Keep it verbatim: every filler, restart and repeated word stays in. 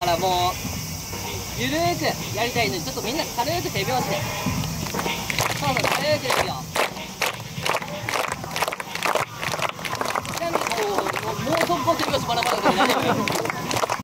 らもうゆるーくやりたいので、ちょっとみんな軽く手拍子で、そうそう軽くですよ。ちなみにもうもうもう速攻手拍子バラバラで大丈夫。